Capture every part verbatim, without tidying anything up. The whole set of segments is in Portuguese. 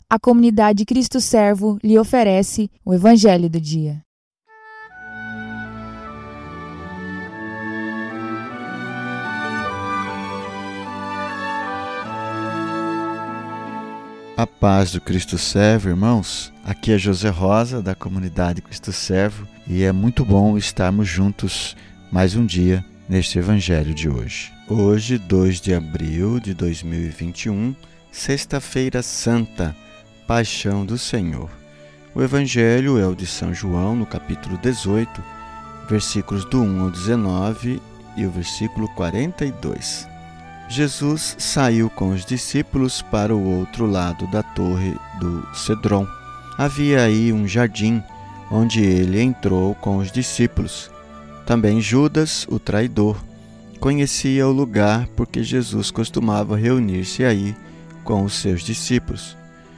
a comunidade Cristo Servo lhe oferece o Evangelho do Dia. A paz do Cristo Servo, irmãos. Aqui é José Rosa, da comunidade Cristo Servo, e é muito bom estarmos juntos mais um dia neste Evangelho de hoje. Hoje, dois de abril de dois mil e vinte e um, Sexta-feira Santa, Paixão do Senhor. O Evangelho é o de São João, no capítulo dezoito, versículos do um ao dezenove e o versículo quarenta e dois. Jesus saiu com os discípulos para o outro lado da torre do Cedron. Havia aí um jardim, onde ele entrou com os discípulos. Também Judas, o traidor, conhecia o lugar porque Jesus costumava reunir-se aí com os seus discípulos.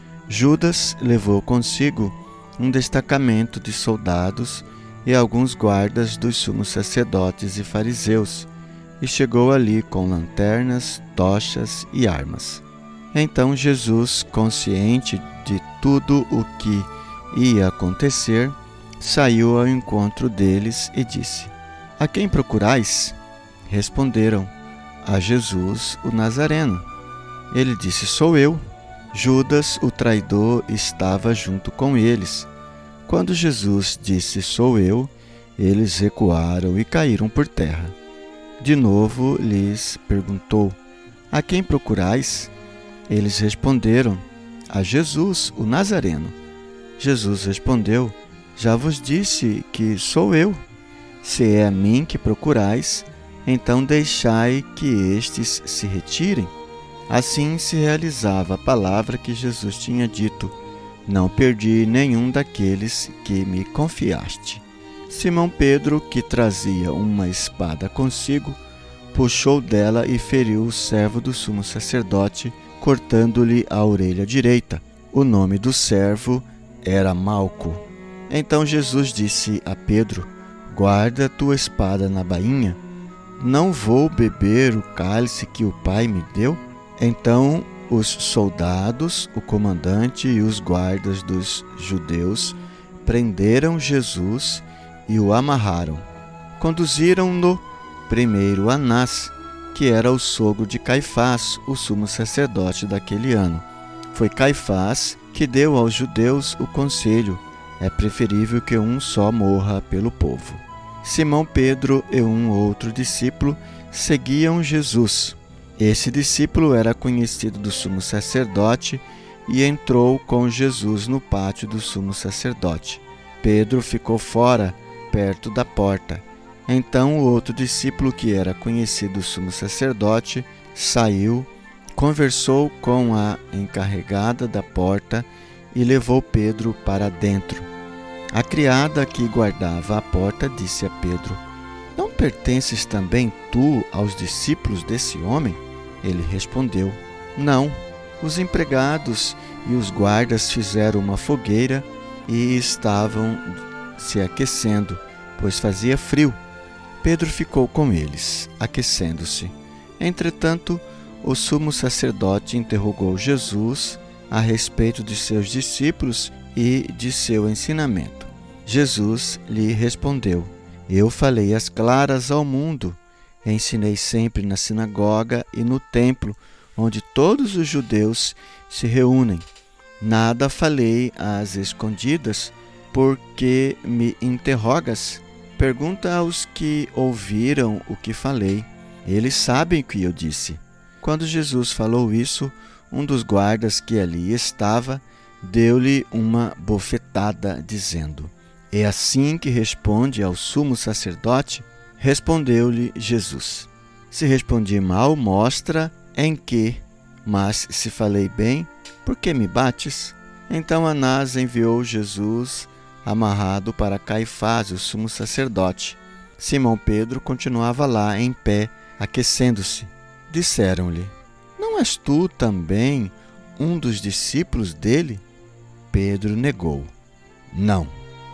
Judas levou consigo um destacamento de soldados e alguns guardas dos sumos sacerdotes e fariseus, e chegou ali com lanternas, tochas e armas. Então Jesus, consciente de tudo o que ia acontecer, saiu ao encontro deles e disse: "A quem procurais?" Responderam: "A Jesus, o Nazareno." Ele disse: "Sou eu." Judas, o traidor, estava junto com eles. Quando Jesus disse: "Sou eu", eles recuaram e caíram por terra. De novo lhes perguntou: "A quem procurais?" Eles responderam: "A Jesus, o Nazareno." Jesus respondeu: "Já vos disse que sou eu. Se é a mim que procurais, então deixai que estes se retirem." Assim se realizava a palavra que Jesus tinha dito: "Não perdi nenhum daqueles que me confiaste." Simão Pedro, que trazia uma espada consigo, puxou dela e feriu o servo do sumo sacerdote, cortando-lhe a orelha direita. O nome do servo era Malco. Então Jesus disse a Pedro: "Guarda tua espada na bainha. Não vou beber o cálice que o Pai me deu?" Então os soldados, o comandante e os guardas dos judeus prenderam Jesus e o amarraram. Conduziram-no primeiro a Anás, que era o sogro de Caifás, o sumo sacerdote daquele ano. Foi Caifás que deu aos judeus o conselho: é preferível que um só morra pelo povo. Simão Pedro e um outro discípulo seguiam Jesus. Esse discípulo era conhecido do sumo sacerdote e entrou com Jesus no pátio do sumo sacerdote. Pedro ficou fora, perto da porta. Então o outro discípulo, que era conhecido do sumo sacerdote, saiu, conversou com a encarregada da porta e levou Pedro para dentro. A criada que guardava a porta disse a Pedro: "Não pertences também tu aos discípulos desse homem?" Ele respondeu: "Não." Os empregados e os guardas fizeram uma fogueira e estavam se aquecendo, pois fazia frio. Pedro ficou com eles, aquecendo-se. Entretanto, o sumo sacerdote interrogou Jesus a respeito de seus discípulos e de seu ensinamento. Jesus lhe respondeu: "Eu falei as claras ao mundo. Ensinei sempre na sinagoga e no templo, onde todos os judeus se reúnem. Nada falei às escondidas. Por que me interrogas? Pergunta aos que ouviram o que falei. Eles sabem o que eu disse." Quando Jesus falou isso, um dos guardas que ali estava deu-lhe uma bofetada, dizendo: "É assim que responde ao sumo sacerdote?" Respondeu-lhe Jesus: "Se respondi mal, mostra em que, mas se falei bem, por que me bates?" Então Anás enviou Jesus amarrado para Caifás, o sumo sacerdote. Simão Pedro continuava lá em pé, aquecendo-se. Disseram-lhe: "Não és tu também um dos discípulos dele?" Pedro negou: "Não."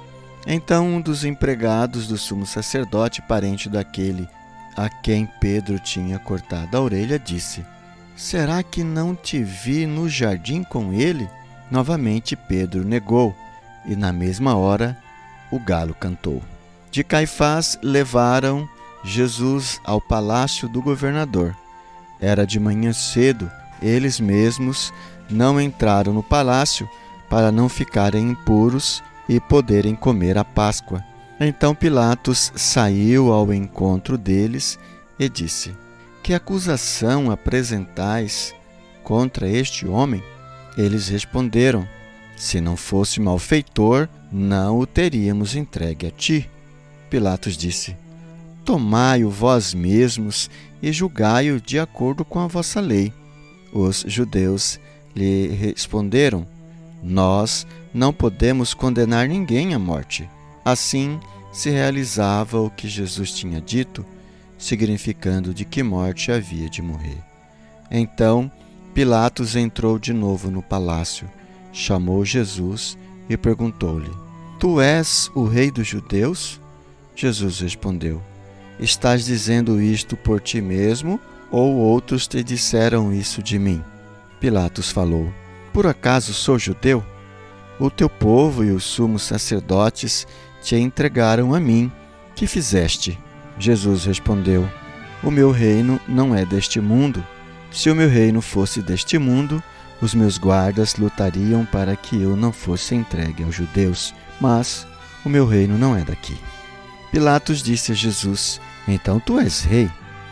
Então um dos empregados do sumo sacerdote, parente daquele a quem Pedro tinha cortado a orelha, disse: "Será que não te vi no jardim com ele?" Novamente Pedro negou, e na mesma hora o galo cantou. De Caifás levaram Jesus ao palácio do governador. Era de manhã cedo, eles mesmos não entraram no palácio para não ficarem impuros e poderem comer a Páscoa. Então Pilatos saiu ao encontro deles e disse: Que acusação apresentais contra este homem? Eles responderam: Se não fosse malfeitor, não o teríamos entregue a ti. Pilatos disse: Tomai-o vós mesmos e julgai-o de acordo com a vossa lei. Os judeus lhe responderam: Nós não podemos condenar ninguém à morte. Assim se realizava o que Jesus tinha dito, significando de que morte havia de morrer. Então Pilatos entrou de novo no palácio, chamou Jesus e perguntou-lhe: Tu és o rei dos judeus? Jesus respondeu: Estás dizendo isto por ti mesmo, ou outros te disseram isso de mim? Pilatos falou: Por acaso sou judeu? O teu povo e os sumos sacerdotes te entregaram a mim. Que fizeste? Jesus respondeu: O meu reino não é deste mundo. Se o meu reino fosse deste mundo, os meus guardas lutariam para que eu não fosse entregue aos judeus. Mas o meu reino não é daqui. Pilatos disse a Jesus: Então tu és rei?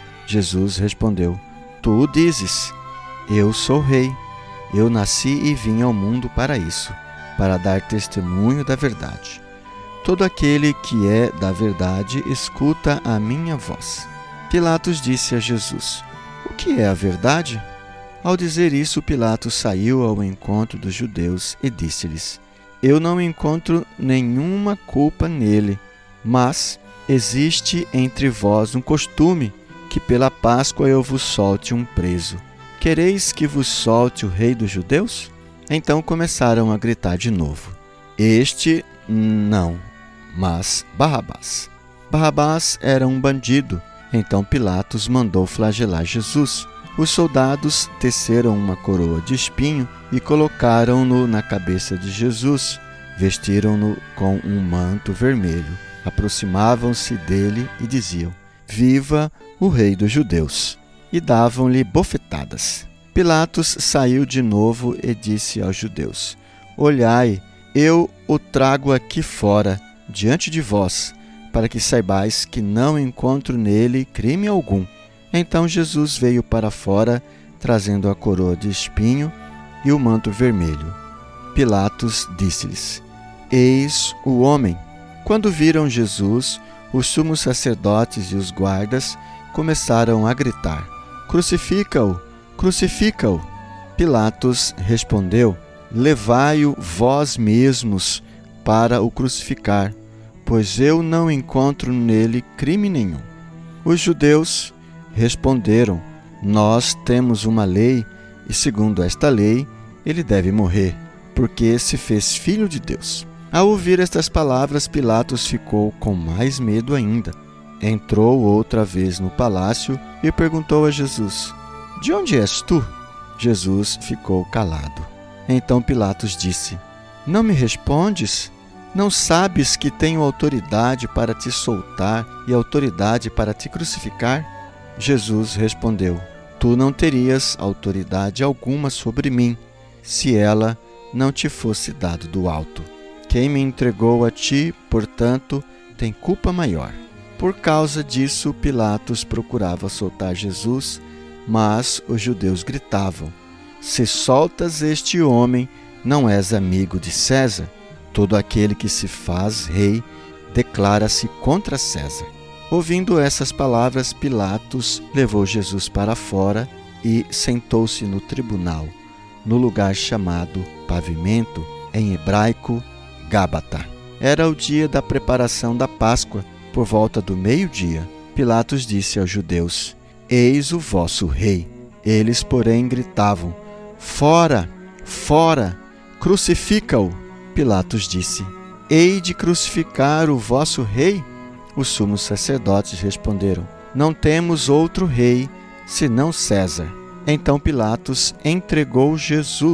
Jesus respondeu: Tu o dizes. Eu sou rei. Eu nasci e vim ao mundo para isso, para dar testemunho da verdade. Todo aquele que é da verdade escuta a minha voz. Pilatos disse a Jesus: O que é a verdade? Ao dizer isso, Pilatos saiu ao encontro dos judeus e disse-lhes: Eu não encontro nenhuma culpa nele, mas existe entre vós um costume que pela Páscoa eu vos solte um preso. Quereis que vos solte o rei dos judeus? Então começaram a gritar de novo: Este não, mas Barrabás. Barrabás era um bandido. Então Pilatos mandou flagelar Jesus. Os soldados teceram uma coroa de espinho e colocaram-no na cabeça de Jesus. Vestiram-no com um manto vermelho. Aproximavam-se dele e diziam: Viva o rei dos judeus! E davam-lhe bofetadas. Pilatos saiu de novo e disse aos judeus: Olhai, eu o trago aqui fora, diante de vós, para que saibais que não encontro nele crime algum. Então Jesus veio para fora, trazendo a coroa de espinho e o manto vermelho. Pilatos disse-lhes: Eis o homem. Quando viram Jesus, os sumos sacerdotes e os guardas começaram a gritar: Crucifica-o! Crucifica-o! Pilatos respondeu: Levai-o vós mesmos para o crucificar, pois eu não encontro nele crime nenhum. Os judeus responderam: Nós temos uma lei, e segundo esta lei, ele deve morrer, porque se fez filho de Deus. Ao ouvir estas palavras, Pilatos ficou com mais medo ainda. Entrou outra vez no palácio e perguntou a Jesus: De onde és tu? Jesus ficou calado. Então Pilatos disse: Não me respondes? Não sabes que tenho autoridade para te soltar e autoridade para te crucificar? Jesus respondeu: Tu não terias autoridade alguma sobre mim, se ela não te fosse dado do alto. Quem me entregou a ti, portanto, tem culpa maior. Por causa disso, Pilatos procurava soltar Jesus, mas os judeus gritavam: Se soltas este homem, não és amigo de César. Todo aquele que se faz rei declara-se contra César. Ouvindo essas palavras, Pilatos levou Jesus para fora e sentou-se no tribunal, no lugar chamado Pavimento, em hebraico, Gábata. Era o dia da preparação da Páscoa, por volta do meio-dia. Pilatos disse aos judeus: Eis o vosso rei. Eles, porém, gritavam: Fora! Fora! Crucifica-o! Pilatos disse: Hei de crucificar o vosso rei? Os sumos sacerdotes responderam: Não temos outro rei, senão César. Então Pilatos entregou Jesus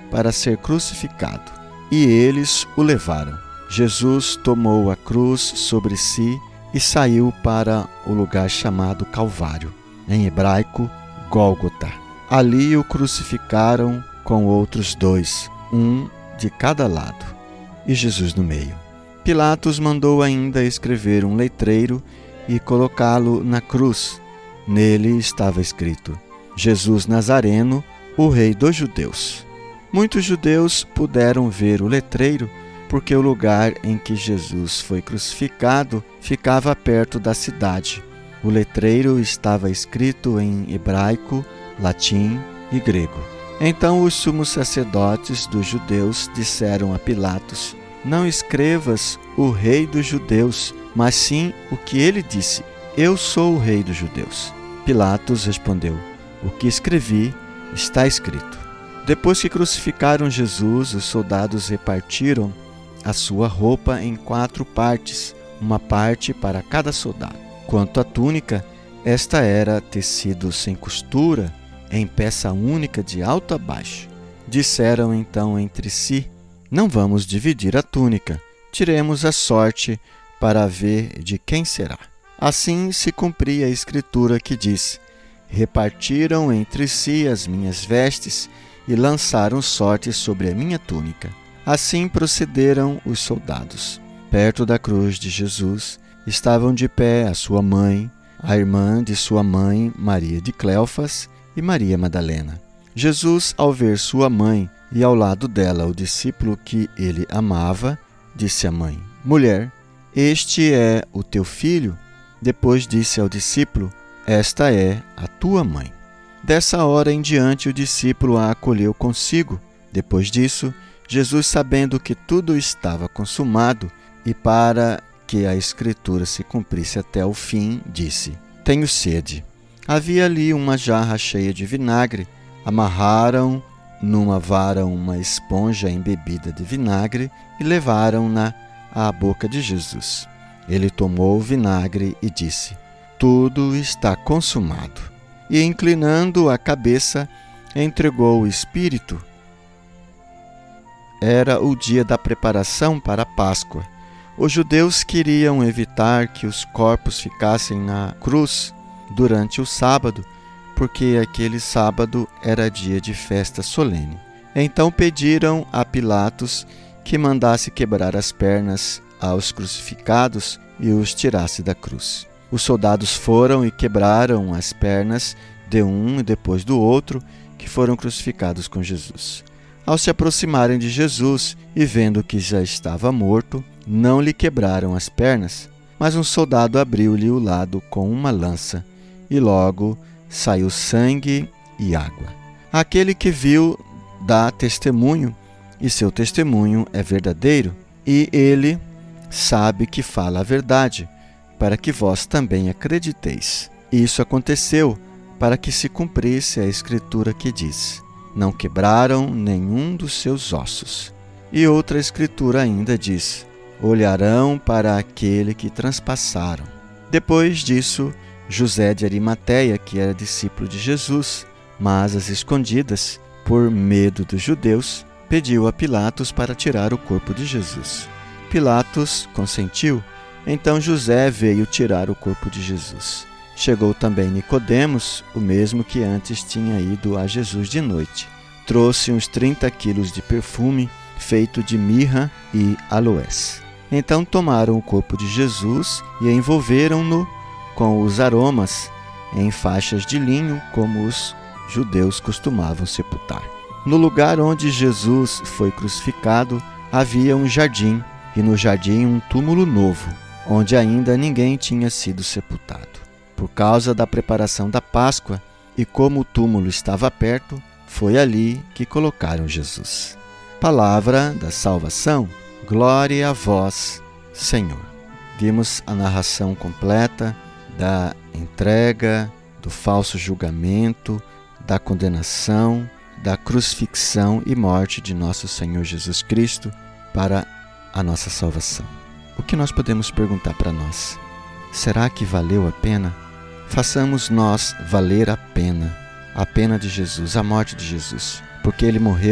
para ser crucificado. E eles o levaram. Jesus tomou a cruz sobre si e saiu para o lugar chamado Calvário, em hebraico, Gólgota. Ali o crucificaram com outros dois, um de cada lado, e Jesus no meio. Pilatos mandou ainda escrever um letreiro e colocá-lo na cruz. Nele estava escrito: Jesus Nazareno, o Rei dos Judeus. Muitos judeus puderam ver o letreiro porque o lugar em que Jesus foi crucificado ficava perto da cidade. O letreiro estava escrito em hebraico, latim e grego. Então os sumos sacerdotes dos judeus disseram a Pilatos: não escrevas o Rei dos Judeus, mas sim o que ele disse: eu sou o Rei dos Judeus. Pilatos respondeu: o que escrevi está escrito. Depois que crucificaram Jesus, os soldados repartiram a sua roupa em quatro partes, uma parte para cada soldado. Quanto à túnica, esta era tecido sem costura, em peça única de alto a baixo. Disseram então entre si: não vamos dividir a túnica, tiremos a sorte para ver de quem será. Assim se cumpria a escritura que diz: repartiram entre si as minhas vestes e lançaram sorte sobre a minha túnica. Assim procederam os soldados. Perto da cruz de Jesus estavam de pé a sua mãe, a irmã de sua mãe, Maria de Cleofas, e Maria Madalena. Jesus, ao ver sua mãe e ao lado dela o discípulo que ele amava, disse à mãe: mulher, este é o teu filho. Depois disse ao discípulo: esta é a tua mãe. Dessa hora em diante o discípulo a acolheu consigo. Depois disso, Jesus, sabendo que tudo estava consumado e para que a escritura se cumprisse até o fim, disse: tenho sede. Havia ali uma jarra cheia de vinagre. Amarraram numa vara uma esponja embebida de vinagre e levaram-na à boca de Jesus. Ele tomou o vinagre e disse: tudo está consumado. E, inclinando a cabeça, entregou o Espírito. Era o dia da preparação para a Páscoa. Os judeus queriam evitar que os corpos ficassem na cruz durante o sábado, porque aquele sábado era dia de festa solene. Então pediram a Pilatos que mandasse quebrar as pernas aos crucificados e os tirasse da cruz. Os soldados foram e quebraram as pernas de um e depois do outro, que foram crucificados com Jesus. Ao se aproximarem de Jesus e vendo que já estava morto, não lhe quebraram as pernas, mas um soldado abriu-lhe o lado com uma lança, e logo saiu sangue e água. Aquele que viu dá testemunho, e seu testemunho é verdadeiro, e ele sabe que fala a verdade, para que vós também acrediteis. Isso aconteceu para que se cumprisse a escritura que diz: não quebraram nenhum dos seus ossos. E outra escritura ainda diz: olharão para aquele que transpassaram. Depois disso, José de Arimateia, que era discípulo de Jesus, mas às escondidas, por medo dos judeus, pediu a Pilatos para tirar o corpo de Jesus. Pilatos consentiu. Então José veio tirar o corpo de Jesus. Chegou também Nicodemos, o mesmo que antes tinha ido a Jesus de noite. Trouxe uns trinta quilos de perfume feito de mirra e aloés. Então tomaram o corpo de Jesus e envolveram-no com os aromas em faixas de linho, como os judeus costumavam sepultar. No lugar onde Jesus foi crucificado havia um jardim, e no jardim um túmulo novo, onde ainda ninguém tinha sido sepultado. Por causa da preparação da Páscoa, e como o túmulo estava perto, foi ali que colocaram Jesus. Palavra da salvação, glória a vós, Senhor. Vimos a narração completa da entrega, do falso julgamento, da condenação, da crucifixão e morte de nosso Senhor Jesus Cristo para a nossa salvação. O que nós podemos perguntar para nós? Será que valeu a pena? Façamos nós valer a pena, a pena de Jesus, a morte de Jesus, porque Ele morreu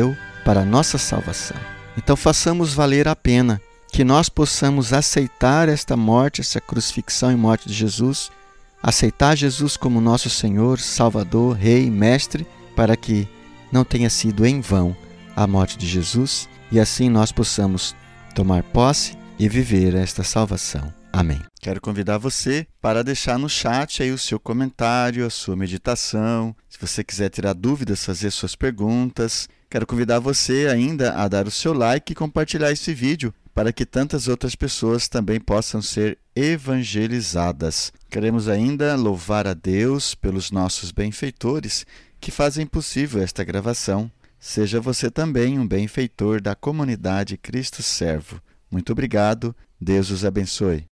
para a nossa salvação. Então façamos valer a pena que nós possamos aceitar esta morte, essa crucifixão e morte de Jesus, aceitar Jesus como nosso Senhor, Salvador, Rei, Mestre, para que não tenha sido em vão a morte de Jesus e assim nós possamos tomar posse e viver esta salvação. Amém. Quero convidar você para deixar no chat aí o seu comentário, a sua meditação. Se você quiser tirar dúvidas, fazer suas perguntas. Quero convidar você ainda a dar o seu like e compartilhar esse vídeo para que tantas outras pessoas também possam ser evangelizadas. Queremos ainda louvar a Deus pelos nossos benfeitores que fazem possível esta gravação. Seja você também um benfeitor da comunidade Cristo Servo. Muito obrigado. Deus os abençoe.